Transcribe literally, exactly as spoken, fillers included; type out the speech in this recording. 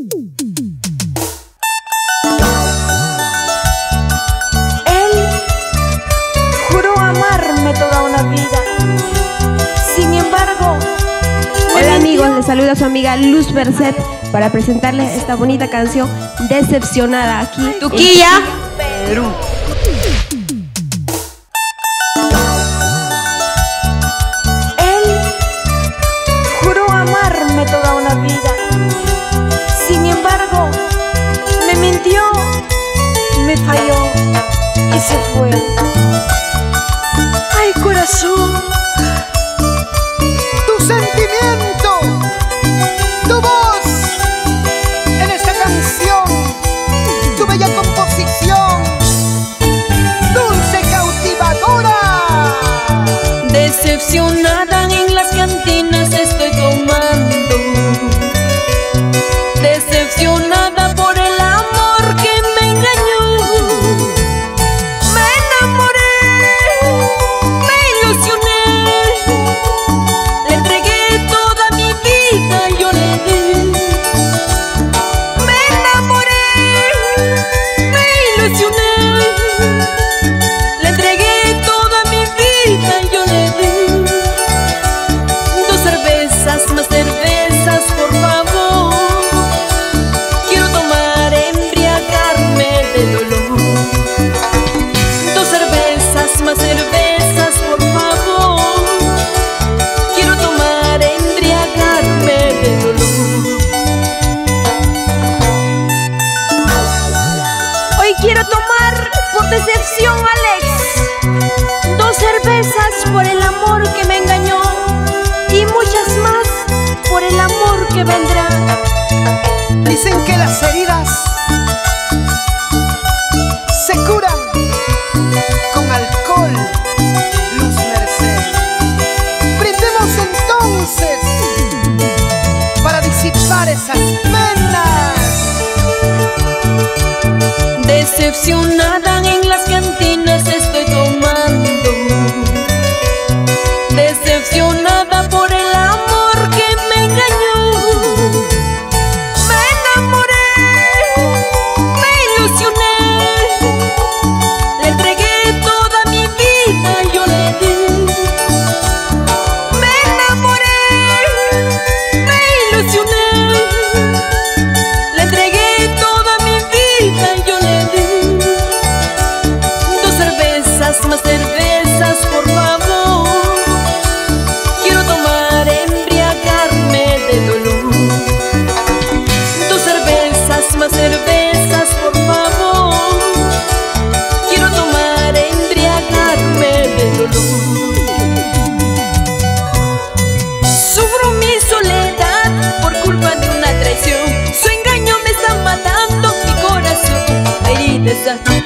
Él juró amarme toda una vida. Sin embargo, hola amigos, les saluda su amiga Luz Berset para presentarles esta bonita canción Decepcionada aquí Tuquilla, Perú. Él juró amarme toda una vida. Sin embargo, me mintió, me falló y se fue. Ay, corazón, tu sentimiento, tu voz en esta canción, tu bella composición, dulce, cautivadora. Decepcionada en las cantinas estoy tomando, decepcionada por el amor que me engañó. Me enamoré, me ilusioné, le entregué toda mi vida, yo le di. Me enamoré, me ilusioné, le entregué toda mi vida, yo le di. Dos cervezas, más cervezas, por favor. Quiero tomar, embriagarme de dolor. Dos cervezas, más cervezas, por favor. Quiero tomar, embriagarme de dolor. hoy quiero tomar por decepción, Alex. Dos cervezas por el amor que me engañó y muchas más por el amor que vendrá. Dicen que las heridas se curan con alcohol, Luz Merced. Brindemos entonces para disipar esas penas. Decepcionada en las cantinas estoy tomando, decepcionada por el amor que me engañó. Me enamoré, me ilusioné, le entregué toda mi vida, yo le di. Me enamoré, me ilusioné, le entregué toda mi vida, yo le di. Dos cervezas, más cervezas, por favor. Quiero tomar, embriagarme de dolor. Dos cervezas, más cervezas, por favor. Quiero tomar, embriagarme de dolor. Sufro mi soledad por culpa de una traición. Su engaño me está matando mi corazón. Ahí está.